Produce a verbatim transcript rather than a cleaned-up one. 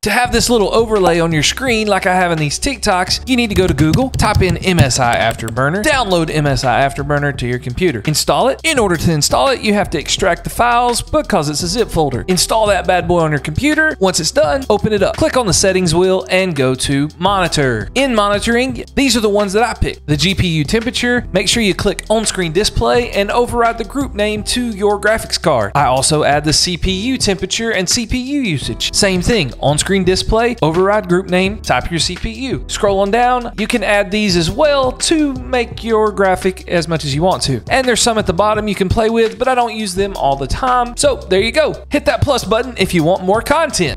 To have this little overlay on your screen like I have in these TikToks, you need to go to Google, type in M S I Afterburner, download M S I Afterburner to your computer, install it. In order to install it, you have to extract the files because it's a zip folder. Install that bad boy on your computer. Once it's done, open it up. Click on the settings wheel and go to monitor. In monitoring, these are the ones that I picked. The G P U temperature, make sure you click on-screen display and override the group name to your graphics card. I also add the C P U temperature and C P U usage. Same thing, on-screen display, override group name, type your C P U. Scroll on down, you can add these as well to make your graphic as much as you want to. And there's some at the bottom you can play with, but I don't use them all the time. So there you go. Hit that plus button if you want more content.